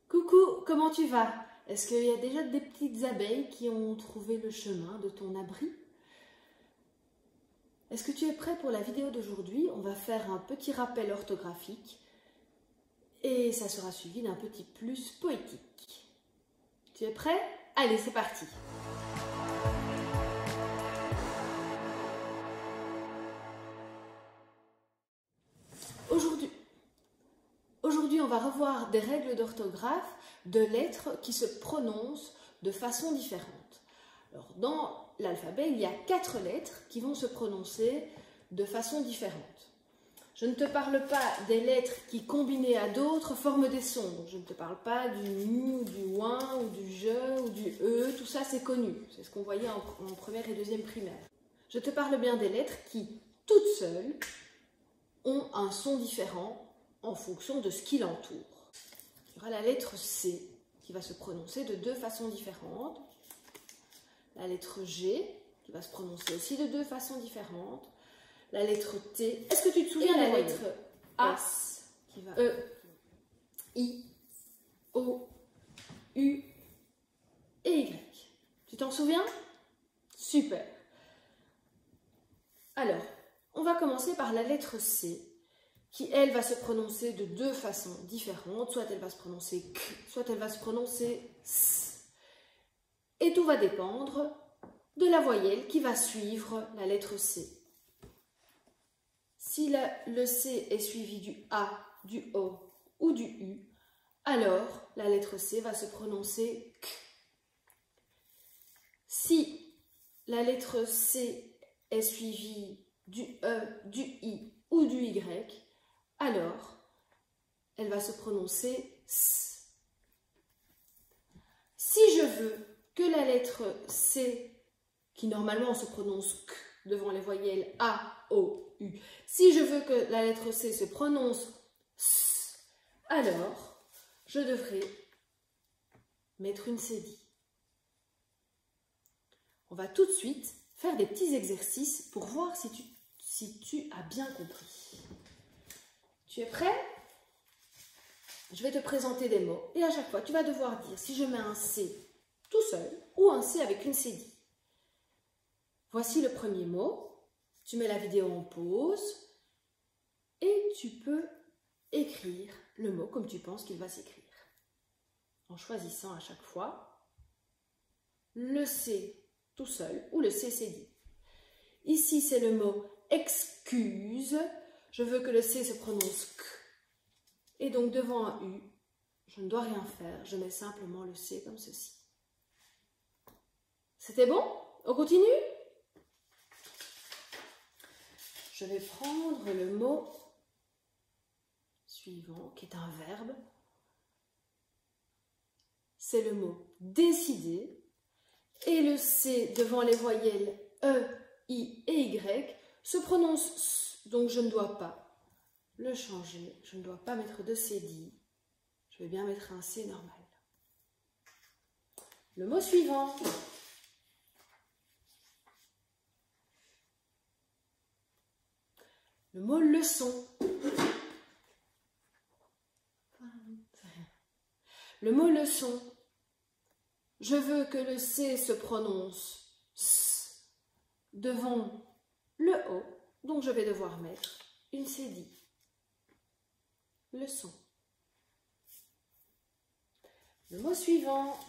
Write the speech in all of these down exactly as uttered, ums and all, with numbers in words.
Coucou, comment tu vas? Est-ce qu'il y a déjà des petites abeilles qui ont trouvé le chemin de ton abri? Est-ce que tu es prêt pour la vidéo d'aujourd'hui? On va faire un petit rappel orthographique et ça sera suivi d'un petit plus poétique. Tu es prêt? Allez, c'est parti! Aujourd'hui, Aujourd'hui, on va revoir des règles d'orthographe de lettres qui se prononcent de façon différente. Alors, dans l'alphabet, il y a quatre lettres qui vont se prononcer de façon différente. Je ne te parle pas des lettres qui, combinées à d'autres, forment des sons. Je ne te parle pas du nu, ou du ouin, ou du je, ou du e. Tout ça, c'est connu. C'est ce qu'on voyait en, en première et deuxième primaire. Je te parle bien des lettres qui, toutes seules, ont un son différent en fonction de ce qui l'entoure. Il y aura la lettre C qui va se prononcer de deux façons différentes. La lettre G qui va se prononcer aussi de deux façons différentes. La lettre T. Est-ce que tu te souviens de la lettre A qui va E, I, O, U et Y? Tu t'en souviens? Super. Alors, on va commencer par la lettre C, qui, elle, va se prononcer de deux façons différentes. Soit elle va se prononcer K, soit elle va se prononcer S. Et tout va dépendre de la voyelle qui va suivre la lettre C. Si la, le C est suivi du A, du O ou du U, alors la lettre C va se prononcer K. Si la lettre C est suivie du E, du I ou du Y, alors elle va se prononcer S. Si je veux que la lettre C, qui normalement se prononce K devant les voyelles A, O, U, si je veux que la lettre C se prononce S, alors je devrais mettre une cédille. On va tout de suite faire des petits exercices pour voir si tu, si tu as bien compris. Tu es prêt? Je vais te présenter des mots et à chaque fois, tu vas devoir dire si je mets un C tout seul ou un C avec une cédille. Voici le premier mot. Tu mets la vidéo en pause et tu peux écrire le mot comme tu penses qu'il va s'écrire. En choisissant à chaque fois le C tout seul ou le C cédille. Ici, c'est le mot excuse. Je veux que le C se prononce K. Et donc, devant un U, je ne dois rien faire. Je mets simplement le C comme ceci. C'était bon? On continue? Je vais prendre le mot suivant, qui est un verbe. C'est le mot décider. Et le C devant les voyelles E, I et Y se prononce S. Donc, je ne dois pas le changer. Je ne dois pas mettre de cédille. Je vais bien mettre un C normal. Le mot suivant. Le mot leçon. Le mot leçon. Je veux que le C se prononce S devant le O. Donc, je vais devoir mettre une cédille. Leçon. Le mot suivant.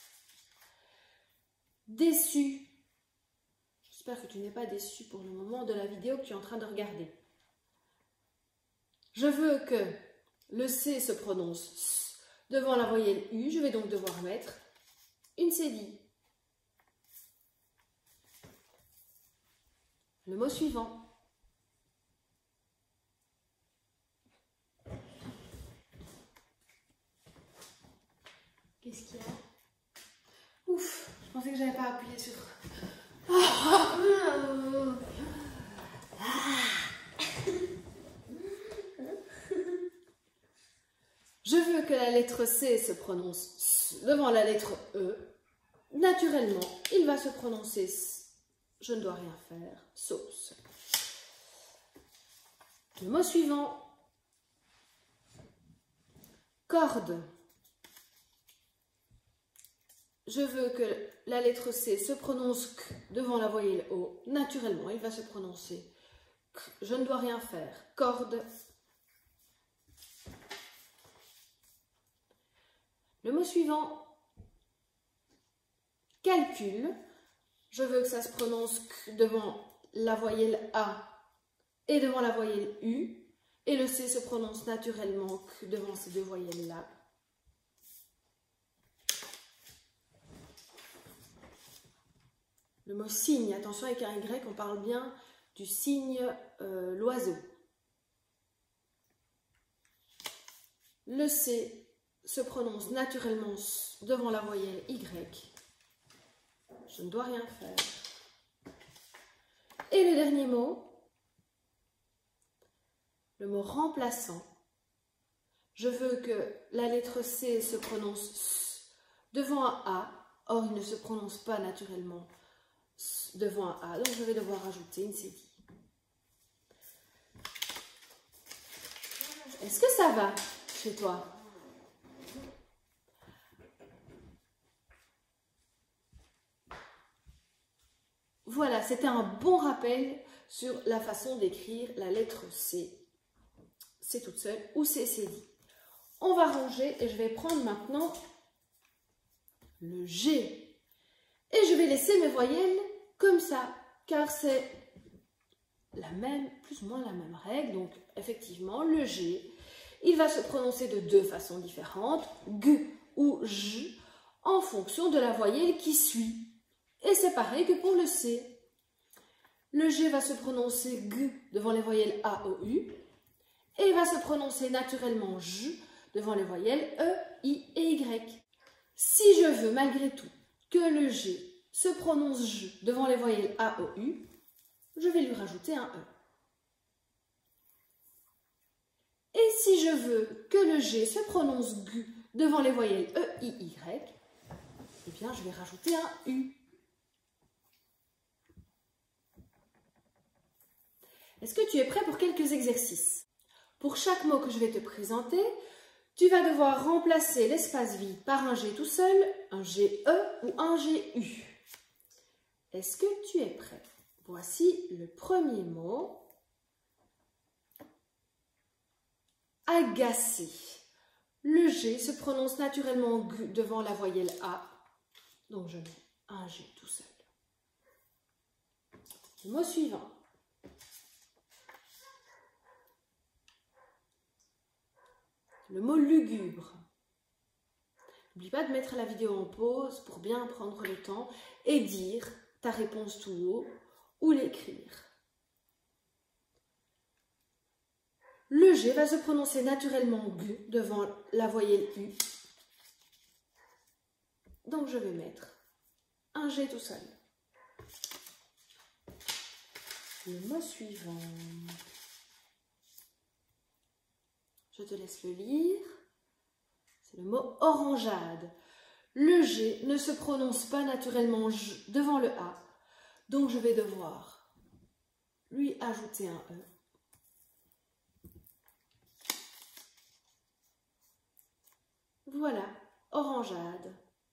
Déçu. J'espère que tu n'es pas déçu pour le moment de la vidéo que tu es en train de regarder. Je veux que le C se prononce S devant la voyelle U. Je vais donc devoir mettre une cédille. Le mot suivant. Qu'est-ce qu'il y a? Ouf, je pensais que je n'avais pas appuyé sur... Je veux que la lettre C se prononce S devant la lettre E. Naturellement, il va se prononcer S. Je ne dois rien faire, sauce. Le mot suivant. Corde. je veux que la lettre C se prononce K devant la voyelle O. Naturellement, il va se prononcer K. Je ne dois rien faire. Corde. Le mot suivant, calcul. Je veux que ça se prononce K devant la voyelle A et devant la voyelle U. Et le C se prononce naturellement K devant ces deux voyelles-là. Le mot signe, attention avec un Y, on parle bien du signe euh, l'oiseau. Le C se prononce naturellement devant la voyelle Y. Je ne dois rien faire. Et le dernier mot, le mot remplaçant. Je veux que la lettre C se prononce S devant un A. Or, il ne se prononce pas naturellement S devant un A. Donc, je vais devoir ajouter une cédille. Est-ce que ça va chez toi? Voilà, c'était un bon rappel sur la façon d'écrire la lettre C. C'est toute seule ou c'est cédille. On va ranger et je vais prendre maintenant le G. Et je vais laisser mes voyelles comme ça, car c'est la même, plus ou moins la même règle. Donc effectivement, le G, il va se prononcer de deux façons différentes, G ou J, en fonction de la voyelle qui suit. Et c'est pareil que pour le C. Le G va se prononcer G devant les voyelles A, O, U. Et il va se prononcer naturellement J devant les voyelles E, I et Y. Si je veux malgré tout que le G se prononce J devant les voyelles A, O, U, je vais lui rajouter un E. Et si je veux que le G se prononce G devant les voyelles E, I, Y, eh bien je vais rajouter un U. Est-ce que tu es prêt pour quelques exercices? Pour chaque mot que je vais te présenter, tu vas devoir remplacer l'espace vide par un G tout seul, un G E ou un G U. Est-ce que tu es prêt? Voici le premier mot. Agacer. Le G se prononce naturellement G devant la voyelle A. Donc je mets un G tout seul. Le mot suivant. Le mot lugubre. N'oublie pas de mettre la vidéo en pause pour bien prendre le temps et dire ta réponse tout haut ou l'écrire. Le G va se prononcer naturellement G devant la voyelle U. Donc je vais mettre un G tout seul. Le mot suivant. Je te laisse le lire. C'est le mot orangeade. Le G ne se prononce pas naturellement J devant le A. Donc je vais devoir lui ajouter un E. Voilà, orangeade.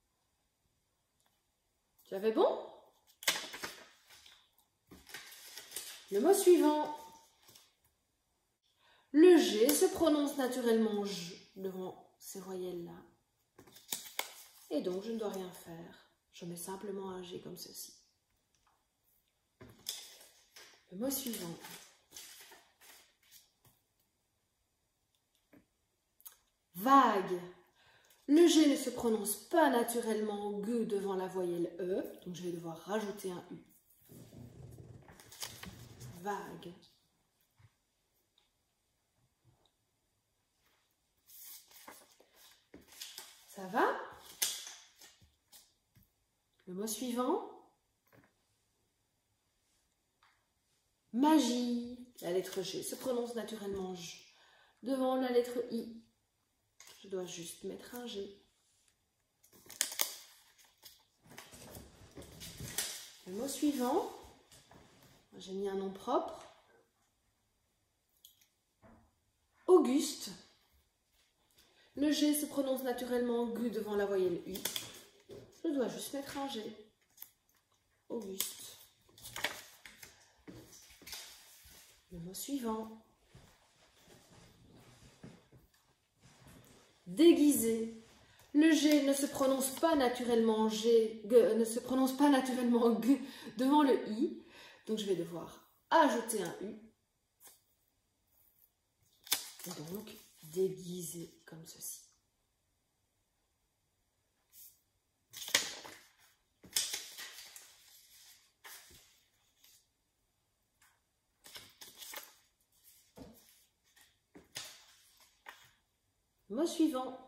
Tu avais bon? Le mot suivant. Le G se prononce naturellement J devant ces voyelles-là. Et donc, je ne dois rien faire. Je mets simplement un G comme ceci. Le mot suivant. Vague. Le G ne se prononce pas naturellement G devant la voyelle E. Donc, je vais devoir rajouter un U. Vague. Ça va? Le mot suivant. Magie. La lettre G se prononce naturellement J devant la lettre I. Je dois juste mettre un G. Le mot suivant. J'ai mis un nom propre. Auguste. Le G se prononce naturellement G devant la voyelle U. Je dois juste mettre un G. Auguste. Le mot suivant. Déguisé. Le G ne se prononce pas naturellement G, G ne se prononce pas naturellement G devant le I. Donc je vais devoir ajouter un U. Donc déguisé comme ceci. Mot suivant.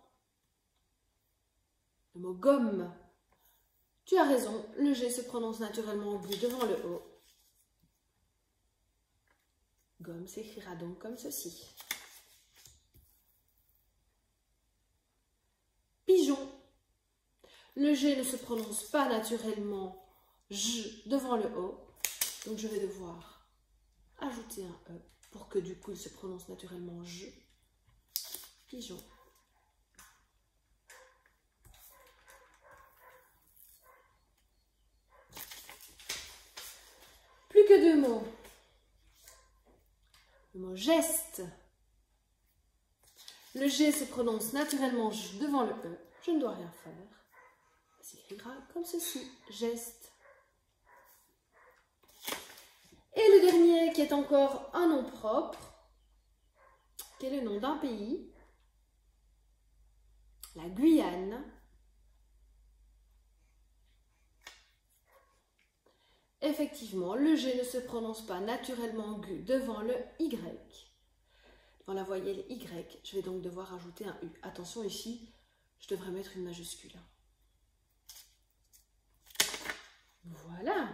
Le mot gomme. Tu as raison, le G se prononce naturellement devant le O. Gomme s'écrira donc comme ceci. Pigeon. Le G ne se prononce pas naturellement J devant le O. Donc je vais devoir ajouter un E pour que du coup il se prononce naturellement J. Pigeon. Plus que deux mots. Le mot geste. Le G se prononce naturellement devant le E. Je ne dois rien faire. Ça s'écrira comme ceci. Geste. Et le dernier qui est encore un nom propre, qui est le nom d'un pays. La Guyane. Effectivement, le G ne se prononce pas naturellement G devant le Y. Devant la voyelle Y, je vais donc devoir ajouter un U. Attention ici, je devrais mettre une majuscule. Voilà.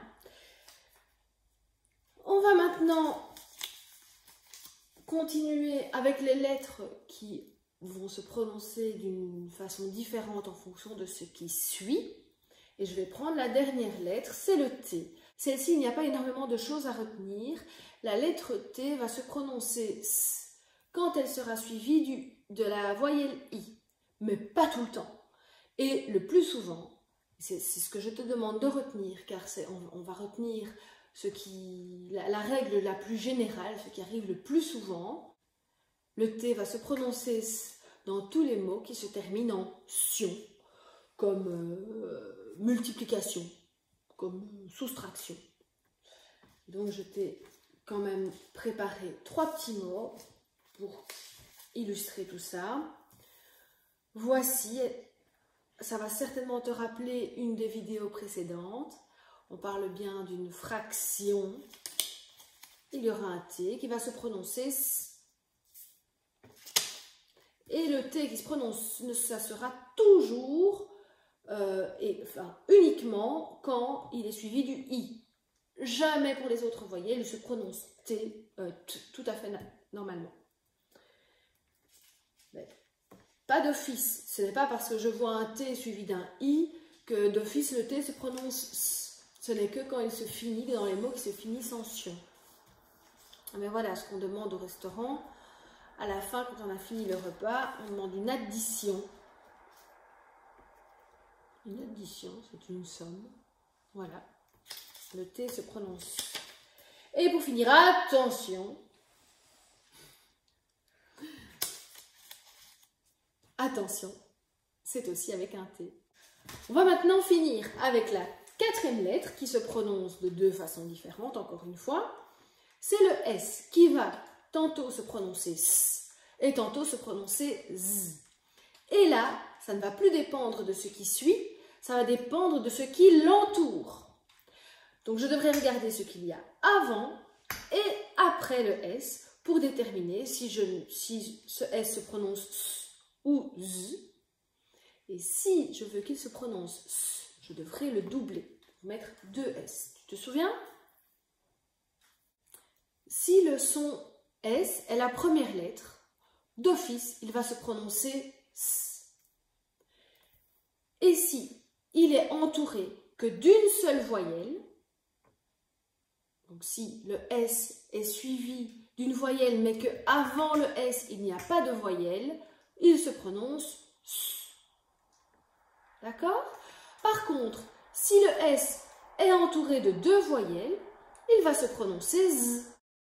On va maintenant continuer avec les lettres qui vont se prononcer d'une façon différente en fonction de ce qui suit. Et je vais prendre la dernière lettre, c'est le T. Celle-ci, il n'y a pas énormément de choses à retenir. La lettre T va se prononcer S quand elle sera suivie du, de la voyelle I, mais pas tout le temps. Et le plus souvent, c'est ce que je te demande de retenir, car on, on va retenir ce qui, la, la règle la plus générale, ce qui arrive le plus souvent. Le T va se prononcer S dans tous les mots qui se terminent en tion, comme euh, multiplication, comme soustraction. Donc je t'ai quand même préparé trois petits mots pour illustrer tout ça. Voici, ça va certainement te rappeler une des vidéos précédentes. On parle bien d'une fraction. Il y aura un T qui va se prononcer S. Et le T qui se prononce, ça sera toujours Euh, et, enfin, uniquement quand il est suivi du I. Jamais pour les autres voyelles, il se prononce T, euh, t tout à fait normalement. Mais pas d'office. Ce n'est pas parce que je vois un T suivi d'un I que d'office le T se prononce S. Ce n'est que quand il se finit, dans les mots qui se finissent en sion. Mais voilà ce qu'on demande au restaurant. À la fin, quand on a fini le repas, on demande une addition. Une addition, c'est une somme. Voilà. Le T se prononce. Et pour finir, attention. Attention, c'est aussi avec un T. On va maintenant finir avec la quatrième lettre qui se prononce de deux façons différentes, encore une fois. C'est le S qui va tantôt se prononcer S et tantôt se prononcer Z. Et là, ça ne va plus dépendre de ce qui suit, ça va dépendre de ce qui l'entoure. Donc je devrais regarder ce qu'il y a avant et après le S pour déterminer si, je, si ce S se prononce S ou Z. Et si je veux qu'il se prononce S, je devrais le doubler, mettre deux S. Tu te souviens? Si le son S est la première lettre, d'office, il va se prononcer S. Et si il est entouré que d'une seule voyelle, donc si le S est suivi d'une voyelle mais qu'avant le S il n'y a pas de voyelle, il se prononce S. D'accord? Par Par contre, si le S est entouré de deux voyelles, il va se prononcer Z.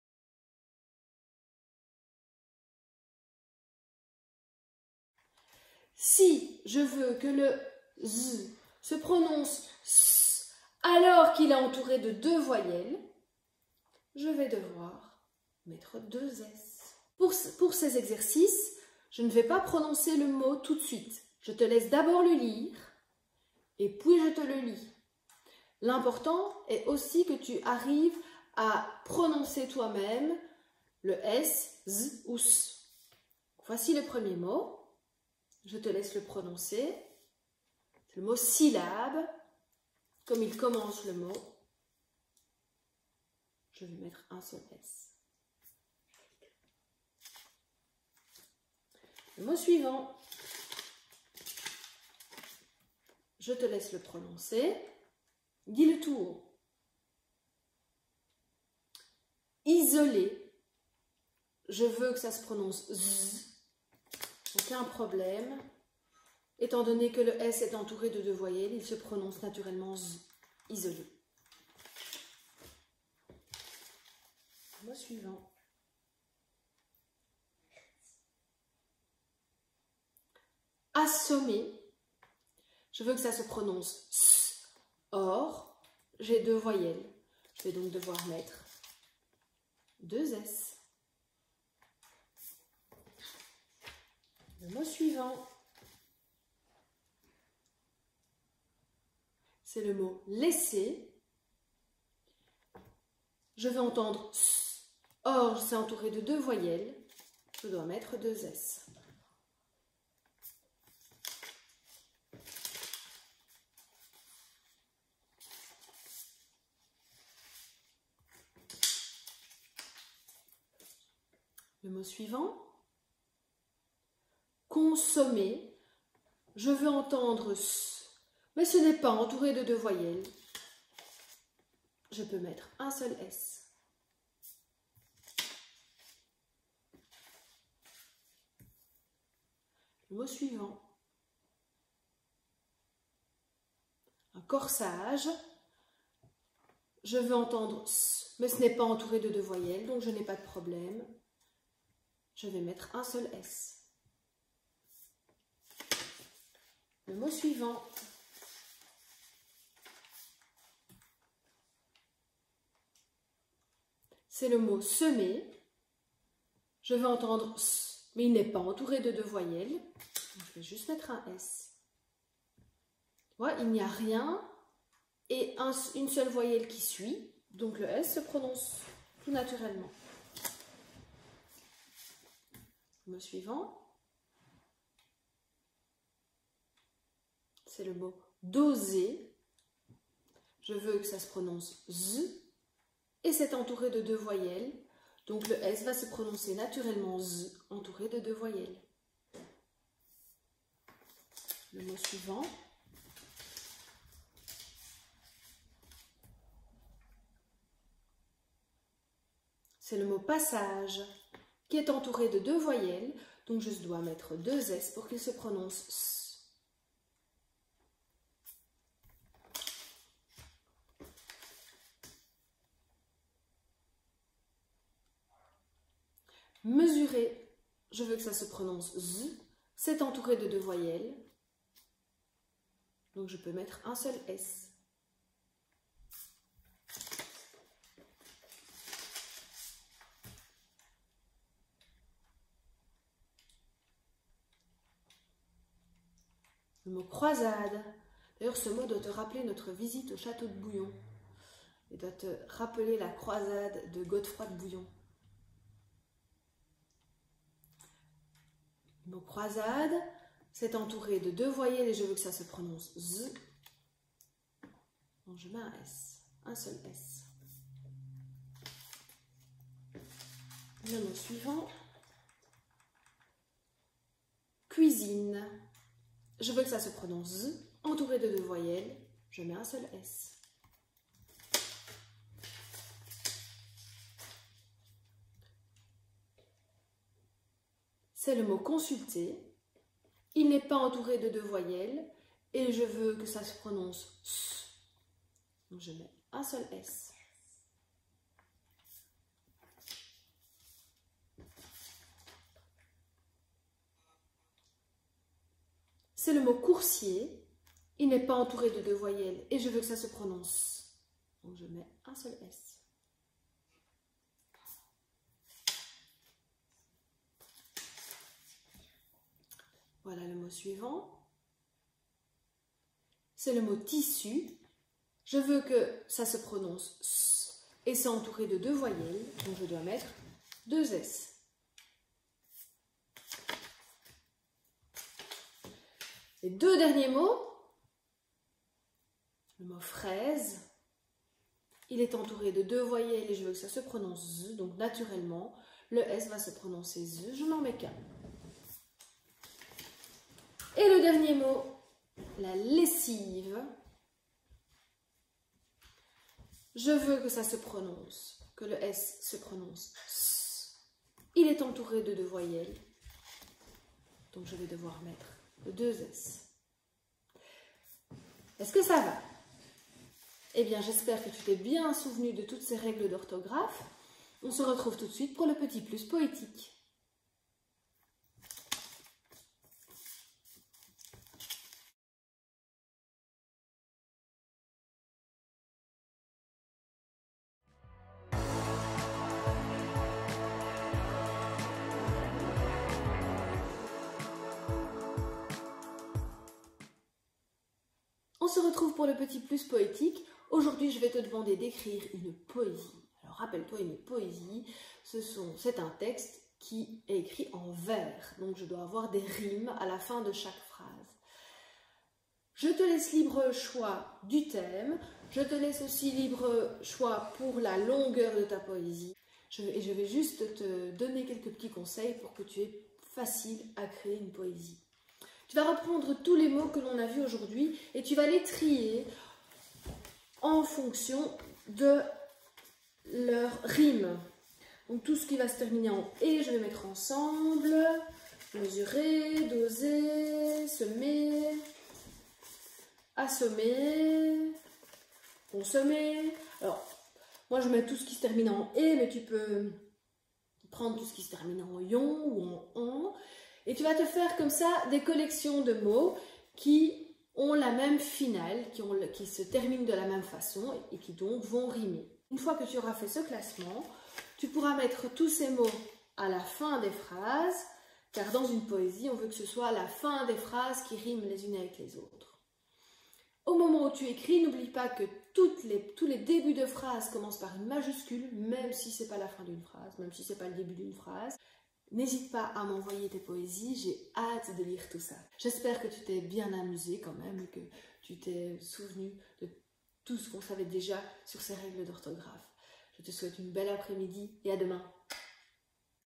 Si je veux que le Z se prononce S alors qu'il est entouré de deux voyelles, je vais devoir mettre deux S. Pour, pour ces exercices, je ne vais pas prononcer le mot tout de suite. Je te laisse d'abord le lire et puis je te le lis. L'important est aussi que tu arrives à prononcer toi-même le S, Z ou S. Voici le premier mot. Je te laisse le prononcer. C'est le mot syllabe. Comme il commence le mot, je vais mettre un seul S. Le mot suivant. Je te laisse le prononcer. Dis-le tout haut. Isolé. Je veux que ça se prononce Z. Aucun problème. Étant donné que le S est entouré de deux voyelles, il se prononce naturellement Z. Isolé. Le mot suivant. Assommer. Je veux que ça se prononce S. Or, j'ai deux voyelles. Je vais donc devoir mettre deux S. Le mot suivant, c'est le mot laisser. Je vais entendre S. Or, c'est entouré de deux voyelles. Je dois mettre deux S. Le mot suivant, consommer. Je veux entendre S, mais ce n'est pas entouré de deux voyelles. Je peux mettre un seul S. Le mot suivant, un corsage. Je veux entendre S, mais ce n'est pas entouré de deux voyelles, donc je n'ai pas de problème. Je vais mettre un seul S. Le mot suivant. C'est le mot semer. Je vais entendre S, mais il n'est pas entouré de deux voyelles. Donc je vais juste mettre un S. Voilà, il n'y a rien et un, une seule voyelle qui suit. Donc le S se prononce tout naturellement. Le mot suivant, c'est le mot doser. Je veux que ça se prononce Z et c'est entouré de deux voyelles. Donc le S va se prononcer naturellement Z, entouré de deux voyelles. Le mot suivant, c'est le mot passage, qui est entouré de deux voyelles, donc je dois mettre deux S pour qu'il se prononce S. Mesurer, je veux que ça se prononce Z, c'est entouré de deux voyelles, donc je peux mettre un seul S. Le mot croisade. D'ailleurs, ce mot doit te rappeler notre visite au château de Bouillon. Il doit te rappeler la croisade de Godefroy de Bouillon. Le mot croisade, c'est entouré de deux voyelles et je veux que ça se prononce Z. Donc je mets un S, un seul S. Le mot suivant, cuisine. Je veux que ça se prononce Z, entouré de deux voyelles, je mets un seul S. C'est le mot consulter. Il n'est pas entouré de deux voyelles et je veux que ça se prononce S. Donc je mets un seul S. C'est le mot coursier. Il n'est pas entouré de deux voyelles et je veux que ça se prononce. Donc je mets un seul S. Voilà le mot suivant. C'est le mot tissu. Je veux que ça se prononce S et c'est entouré de deux voyelles. Donc je dois mettre deux S. Les deux derniers mots. Le mot fraise. Il est entouré de deux voyelles et je veux que ça se prononce Z. Donc naturellement, le S va se prononcer Z. Je n'en mets qu'un. Et le dernier mot, la lessive. Je veux que ça se prononce, que le S se prononce S. Il est entouré de deux voyelles. Donc je vais devoir mettre le deux S. Est-ce que ça va? Eh bien, j'espère que tu t'es bien souvenu de toutes ces règles d'orthographe. On se retrouve tout de suite pour le petit plus poétique. On se retrouve pour le petit plus poétique. Aujourd'hui, je vais te demander d'écrire une poésie. Alors, rappelle-toi, une poésie, c'est un texte qui est écrit en vers. Donc, je dois avoir des rimes à la fin de chaque phrase. Je te laisse libre choix du thème. Je te laisse aussi libre choix pour la longueur de ta poésie. Je, et je vais juste te donner quelques petits conseils pour que tu aies facile à créer une poésie. Tu vas reprendre tous les mots que l'on a vus aujourd'hui et tu vas les trier en fonction de leur rime. Donc tout ce qui va se terminer en « et », je vais mettre ensemble. Mesurer, doser, semer, assommer, consommer. Alors, moi je mets tout ce qui se termine en « et », mais tu peux prendre tout ce qui se termine en « ion » ou en « on ». Et tu vas te faire comme ça des collections de mots qui ont la même finale, qui, ont, qui se terminent de la même façon et qui donc vont rimer. Une fois que tu auras fait ce classement, tu pourras mettre tous ces mots à la fin des phrases, car dans une poésie, on veut que ce soit la fin des phrases qui riment les unes avec les autres. Au moment où tu écris, n'oublie pas que toutes les, tous les débuts de phrases commencent par une majuscule, même si ce n'est pas la fin d'une phrase, même si ce n'est pas le début d'une phrase. N'hésite pas à m'envoyer tes poésies, j'ai hâte de lire tout ça. J'espère que tu t'es bien amusé quand même et que tu t'es souvenu de tout ce qu'on savait déjà sur ces règles d'orthographe. Je te souhaite une belle après-midi et à demain.